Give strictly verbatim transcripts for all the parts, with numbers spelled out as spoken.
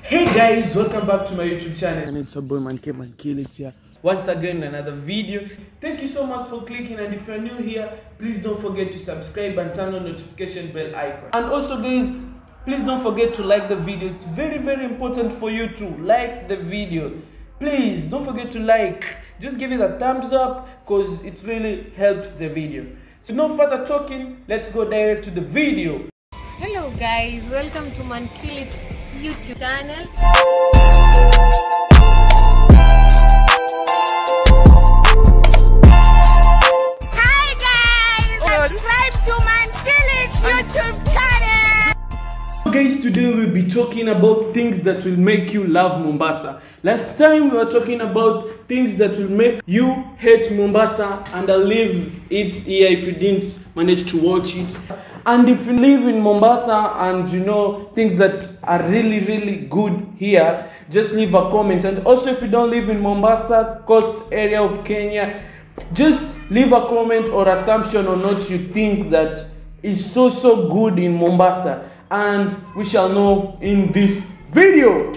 Hey guys, welcome back to my YouTube channel. And it's your boy Man K Man Kill It here. Once again, another video. Thank you so much for clicking, and if you're new here, please don't forget to subscribe and turn on notification bell icon. And also guys, please don't forget to like the video. It's very very important for you to like the video. Please don't forget to like. Just give it a thumbs up because it really helps the video. So no further talking, let's go direct to the video. Hello guys, welcome to Man Kill It YouTube channel. Hi guys, subscribe to Man Kill It YouTube channel. Guys, today we'll be talking about things that will make you love Mombasa. Last time we were talking about things that will make you hate Mombasa, and I'll leave it here if you didn't manage to watch it. And if you live in Mombasa and you know things that are really really good here, just leave a comment. And also if you don't live in Mombasa, coast area of Kenya, just leave a comment or assumption on what you think that is so so good in Mombasa, and we shall know in this video.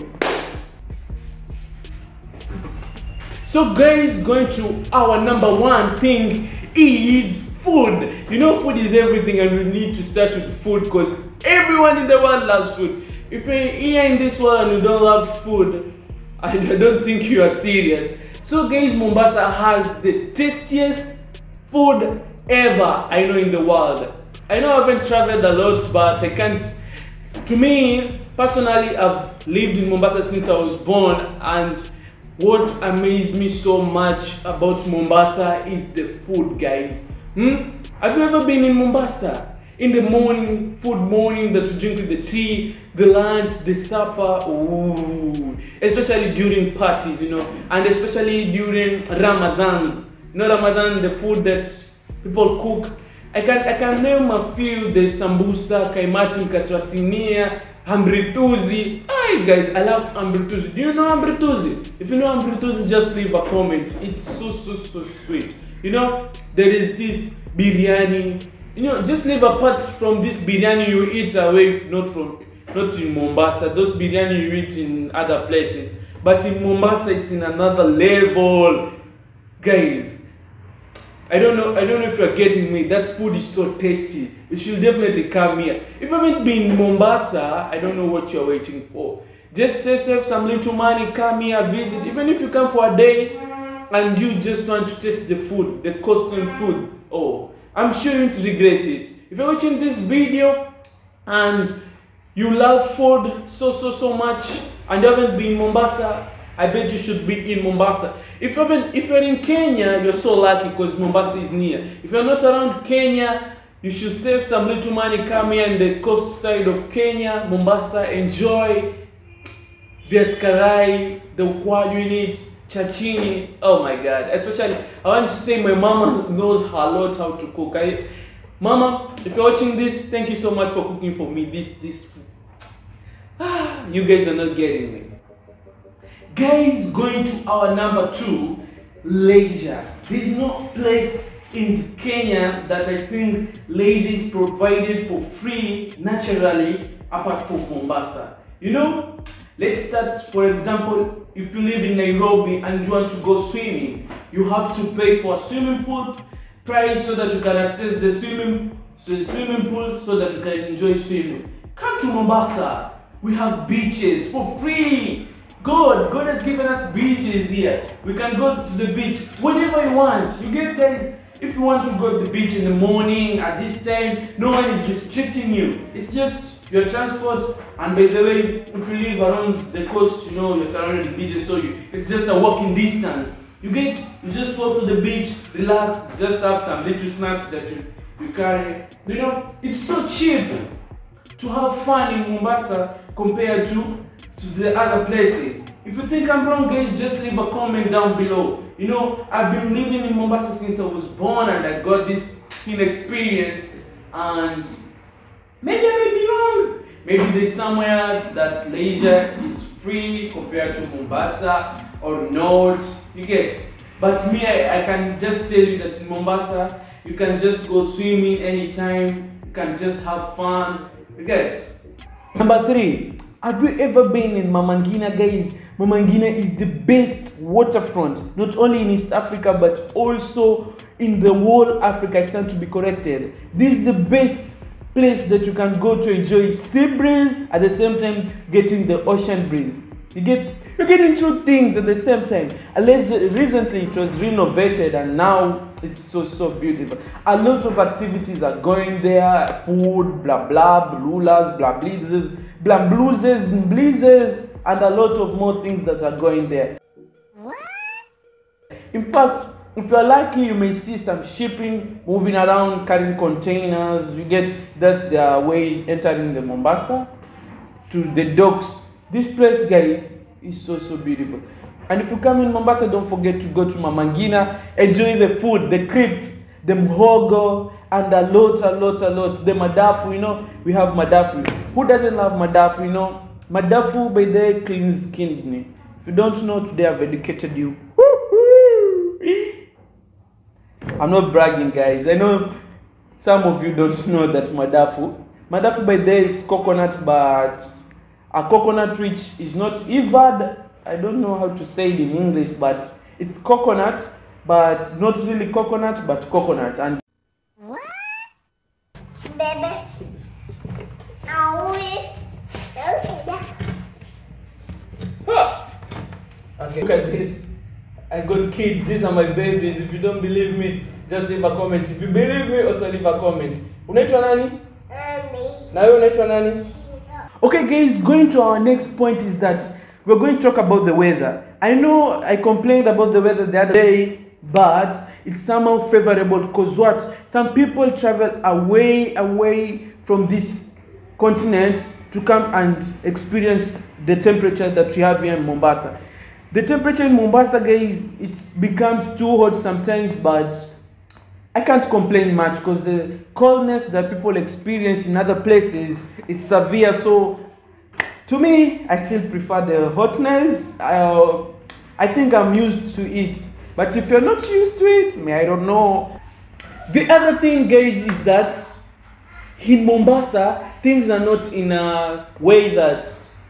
So guys, going to our number one thing is food. You know, food is everything, and we need to start with food because everyone in the world loves food. If you're here in this world and you don't love food, I don't think you are serious. So guys, Mombasa has the tastiest food ever I know in the world. I know I haven't traveled a lot, but I can't. To me, personally, I've lived in Mombasa since I was born, and what amazed me so much about Mombasa is the food, guys. Hmm? Have you ever been in Mombasa? In the morning, food morning that you drink with the tea, the lunch, the supper, ooh. Especially during parties, you know, and especially during Ramadans. You know, Ramadan, the food that people cook. I can I can name a few. There's sambusa, kaimati, katwasinia, ambrituzi. Hi guys, I love ambrituzi. Do you know ambrituzi? If you know ambrituzi, just leave a comment. It's so so so sweet. You know, there is this biryani. You know, just leave apart from this biryani you eat away, not from not in Mombasa. Those biryani you eat in other places, but in Mombasa it's in another level, guys. I don't know. I don't know if you're getting me. That food is so tasty. You should definitely come here. If you haven't been in Mombasa, I don't know what you're waiting for. Just save, save some little money, come here, visit. Even if you come for a day and you just want to taste the food, the coastal food, oh, I'm sure you won't regret it. If you're watching this video and you love food so so so much and you haven't been in Mombasa, I bet you should be in Mombasa. If you haven't, if you're in Kenya, you're so lucky because Mombasa is near. If you're not around Kenya, you should save some little money, come here in the coast side of Kenya, Mombasa, enjoy viazi karai, the ukwaju in it, chachini. Oh my God! Especially, I want to say my mama knows a lot how to cook. I, Mama, if you're watching this, thank you so much for cooking for me. This this food. Ah, you guys are not getting me. Guys, going to our number two, leisure. There's no place in Kenya that I think leisure is provided for free naturally apart from Mombasa. You know, let's start. For example, if you live in Nairobi and you want to go swimming, you have to pay for a swimming pool price so that you can access the swimming, so the swimming pool so that you can enjoy swimming. Come to Mombasa. We have beaches for free. God, God has given us beaches here. We can go to the beach whenever you want. You get, guys, if you want to go to the beach in the morning at this time, no one is restricting you. It's just your transport. And by the way, if you live around the coast, you know, you're surrounded with beaches, so you, it's just a walking distance. You get, you just walk to the beach, relax, just have some little snacks that you, you carry. You know, it's so cheap to have fun in Mombasa compared to to the other places. If you think I'm wrong, guys, just leave a comment down below. You know, I've been living in Mombasa since I was born, and I got this experience, and maybe I may be wrong. Maybe there's somewhere that leisure is free compared to Mombasa or not. You get, but me, I, I can just tell you that in Mombasa you can just go swimming anytime, you can just have fun. You get. Number three, Have you ever been in Mama Ngina, guys? Mama Ngina is the best waterfront, not only in East Africa, but also in the whole Africa. I stand to be corrected. This is the best place that you can go to enjoy sea breeze, at the same time getting the ocean breeze. You get, you're getting two things at the same time. Unless recently it was renovated and now it's so, so beautiful. A lot of activities are going there. Food, blah, blah, blulas, blah, blizzes, blah, blues, blizzes, and a lot of more things that are going there. What? In fact, if you're lucky, you may see some shipping moving around, carrying containers. You get, that's their way entering the Mombasa to the docks. This place, guy, is so, so beautiful. And if you come in Mombasa, don't forget to go to Mama Ngina, enjoy the food, the crypt, the mhogo, and a lot, a lot, a lot. The madafu, you know, we have madafu. Who doesn't love madafu, you know? Madafu, by the way, cleans kidney. If you don't know, today I've educated you. I'm not bragging, guys. I know some of you don't know that madafu. Madafu, by the way, it's coconut, but a coconut which is not evad. I don't know how to say it in English, but it's coconut, but not really coconut, but coconut. And what? Baby. Are we? Okay, look at this. I got kids. These are my babies. If you don't believe me, just leave a comment. If you believe me, also leave a comment. Unaitwa nani? Na wewe unaitwa nani? Okay, guys, going to our next point is that we're going to talk about the weather. I know I complained about the weather the other day, but it's somehow favorable because what? Some people travel away, away from this continent to come and experience the temperature that we have here in Mombasa. The temperature in Mombasa, guys, it becomes too hot sometimes, but I can't complain much because the coldness that people experience in other places is severe. So to me, I still prefer the hotness. I, I think I'm used to it. But if you're not used to it, me, I don't know. The other thing, guys, is that in Mombasa, things are not in a way that,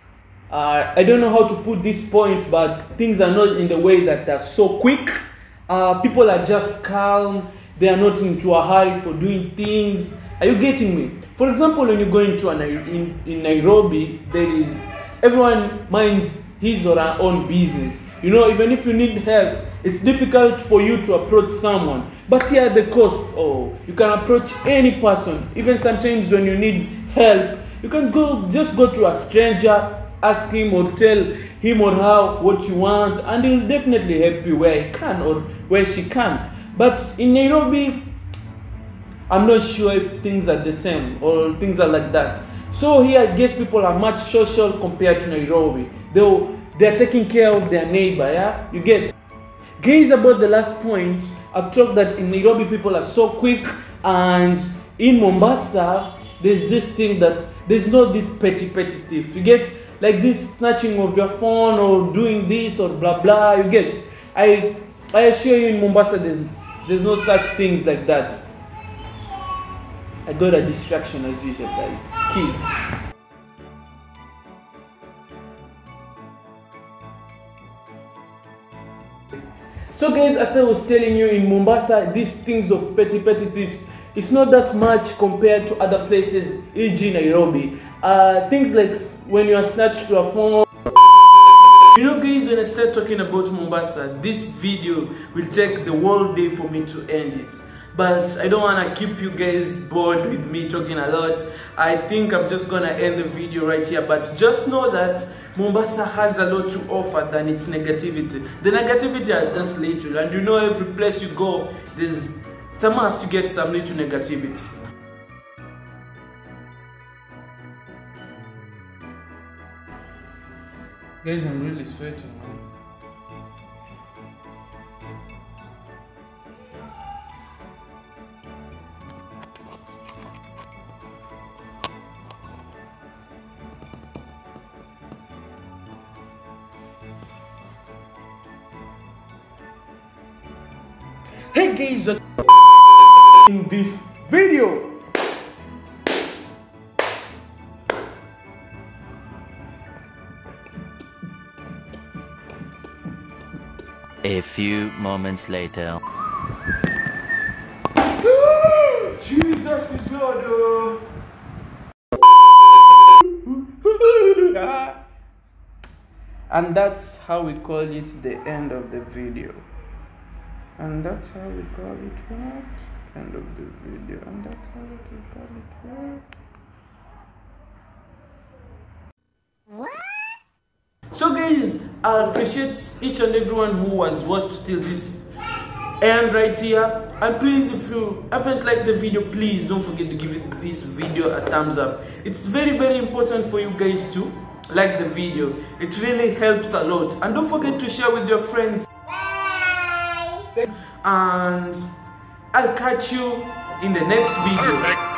uh, I don't know how to put this point, but things are not in the way that they're so quick. Uh, people are just calm. They are not into a hurry for doing things. Are you getting me? For example, when you go into a, in, in Nairobi, there is, everyone minds his or her own business. You know, even if you need help, it's difficult for you to approach someone. But here at the coast, oh, you can approach any person. Even sometimes when you need help, you can go, just go to a stranger, ask him or tell him or her what you want, and he'll definitely help you where he can or where she can. But in Nairobi, I'm not sure if things are the same or things are like that. So here, I guess people are much social compared to Nairobi. Though they're taking care of their neighbor, yeah? You get. Guys, about the last point, I've talked that in Nairobi people are so quick, and in Mombasa, there's this thing that there's not this petty petty thief. You get, like this snatching of your phone or doing this or blah blah. You get. I I assure you, in Mombasa, there's there's no such things like that. I got a distraction as usual, guys. Kids. So guys, as I was telling you, in Mombasa, these things of petty petty thieves, it's not that much compared to other places, for example Nairobi. Uh, things like when you are snatched to a phone. You know, guys, when I start talking about Mombasa, this video will take the whole day for me to end it. But I don't want to keep you guys bored with me talking a lot. I think I'm just going to end the video right here. But just know that Mombasa has a lot to offer than its negativity. The negativity are just little. And you know, every place you go, there's it's a must to get some little negativity. Guys, I'm really sweating, man. Hey guys, in this video. A few moments later. Jesus is Lord. Oh. And that's how we call it the end of the video. And that's how we call it what? End of the video. And that's how we call it what? What? So guys, I appreciate each and everyone who has watched till this end right here. And please, if you haven't liked the video, please don't forget to give it, this video a thumbs up. It's very very important for you guys to like the video. It really helps a lot. And don't forget to share with your friends. Bye. And I'll catch you in the next video.